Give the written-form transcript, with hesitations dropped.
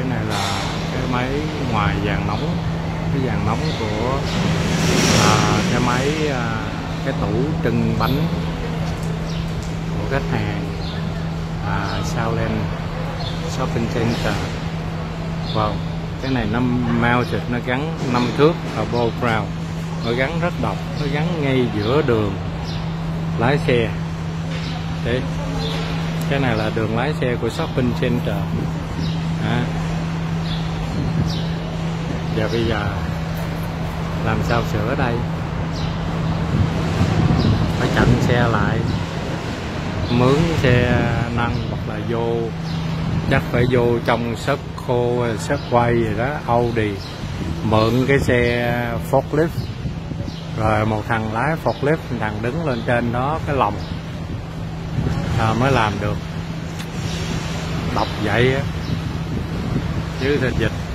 này là cái máy ngoài vàng nóng, cái vàng nóng của cái máy cái tủ trưng bánh của khách hàng Southland Shopping Center. Wow, cái này nó mounted, nó gắn 5 thước above ground, nó gắn rất độc, nó gắn ngay giữa đường lái xe. Đấy, cái này là đường lái xe của shopping center. Và bây giờ làm sao sửa đây? Phải chặn xe lại, mướn xe nâng hoặc là vô, chắc phải vô trong shop khô, shop quay rồi đó, Audi, mượn cái xe forklift, rồi một thằng lái forklift, thằng đứng lên trên đó cái lồng mới làm được. Đọc vậy á chứ dịch